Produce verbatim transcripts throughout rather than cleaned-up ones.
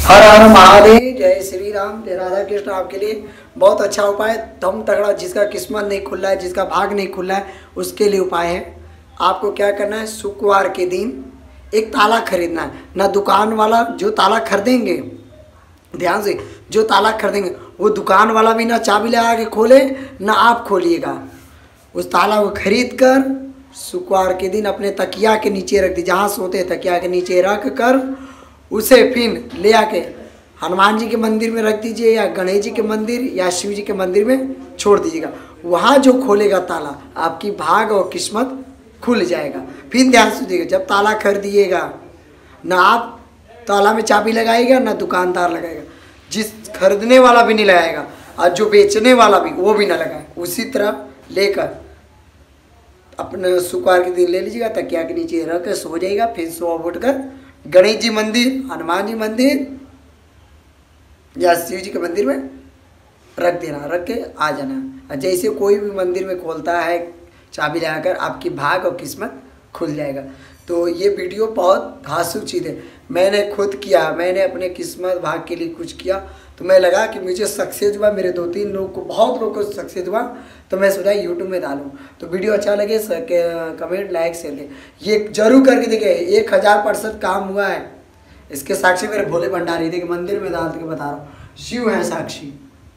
हर हर महादेव, जय श्री राम, जय राधा कृष्ण। आपके लिए बहुत अच्छा उपाय, दम तगड़ा। जिसका किस्मत नहीं खुल रहा है, जिसका भाग नहीं खुल रहा है, उसके लिए उपाय है। आपको क्या करना है, शुक्रवार के दिन एक ताला खरीदना है। ना दुकान वाला जो ताला खरीदेंगे, ध्यान से, जो ताला खरीदेंगे वो दुकान वाला भी ना चाबी लगा के खोले, ना आप खोलिएगा। उस ताला को खरीद कर शुक्रवार के दिन अपने तकिया के नीचे रख दीजिए। जहाँ सोते हैं तकिया के नीचे रख कर उसे फिर ले आके हनुमान जी के मंदिर में रख दीजिए, या गणेश जी के मंदिर या शिव जी के मंदिर में छोड़ दीजिएगा। वहाँ जो खोलेगा ताला, आपकी भाग और किस्मत खुल जाएगा। फिर ध्यान से देखिएगा, जब ताला खरीदिएगा ना आप ताला में चाबी लगाएगा, ना दुकानदार लगाएगा, जिस खरीदने वाला भी नहीं लगाएगा और जो बेचने वाला भी वो भी ना लगाए। उसी तरह लेकर अपने शुक्रवार के दिन ले लीजिएगा, तकिया के नीचे रख कर सो जाएगा। फिर सुबह उठकर गणेश जी मंदिर, हनुमान जी मंदिर या शिव जी के मंदिर में रख देना, रख के आ जाना। जैसे कोई भी मंदिर में खोलता है चाबी लगाकर, आपकी भाग और किस्मत खुल जाएगा। तो ये वीडियो बहुत धांसू चीज़ है, मैंने खुद किया, मैंने अपने किस्मत भाग के लिए कुछ किया, तो मैं लगा कि मुझे सक्सेस हुआ, मेरे दो तीन लोग को, बहुत लोग को सक्सेस हुआ, तो मैं सोचा यूट्यूब में डालूं। तो वीडियो अच्छा लगे कमेंट लाइक शेयर करें, ये जरूर करके देखिए। एक हज़ार परसेंट काम हुआ है, इसके साक्षी मेरे भोले भंडारी थे कि मंदिर में डाल के बता रहा हूँ, शिव है साक्षी।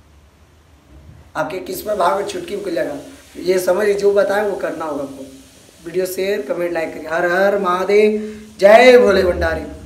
आपके किस्मत भाग में छुटकी खुल जाएगा। ये समझ जो बताए वो करना होगा आपको। वीडियो शेयर कमेंट लाइक करिए। हर हर महादेव, जय भोले भंडारी।